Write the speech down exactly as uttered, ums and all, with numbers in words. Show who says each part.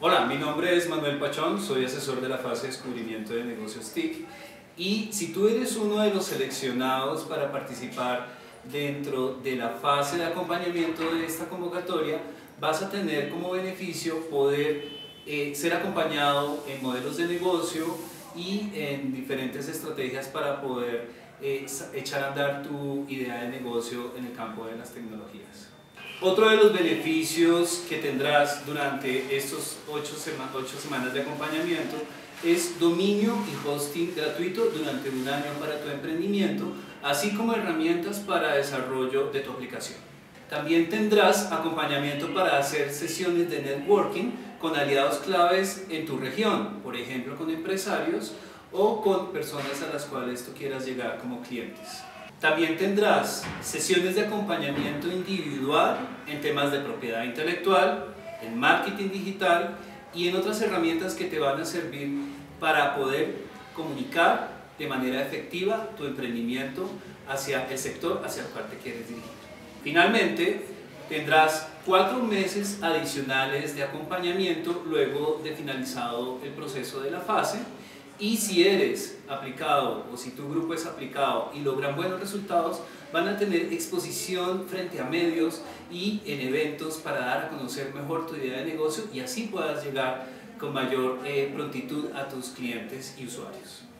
Speaker 1: Hola, mi nombre es Manuel Pachón, soy asesor de la fase de descubrimiento de negocios T I C, y si tú eres uno de los seleccionados para participar dentro de la fase de acompañamiento de esta convocatoria, vas a tener como beneficio poder eh, ser acompañado en modelos de negocio y en diferentes estrategias para poder eh, echar a andar tu idea de negocio en el campo de las tecnologías. Otro de los beneficios que tendrás durante estos ocho, sema ocho semanas de acompañamiento es dominio y hosting gratuito durante un año para tu emprendimiento, así como herramientas para desarrollo de tu aplicación. También tendrás acompañamiento para hacer sesiones de networking con aliados claves en tu región, por ejemplo con empresarios o con personas a las cuales tú quieras llegar como clientes. También tendrás sesiones de acompañamiento individual en temas de propiedad intelectual, en marketing digital y en otras herramientas que te van a servir para poder comunicar de manera efectiva tu emprendimiento hacia el sector hacia el cual te quieres dirigir. Finalmente, tendrás cuatro meses adicionales de acompañamiento luego de finalizado el proceso de la fase. Y si eres aplicado o si tu grupo es aplicado y logran buenos resultados, van a tener exposición frente a medios y en eventos para dar a conocer mejor tu idea de negocio y así puedas llegar con mayor eh, prontitud a tus clientes y usuarios.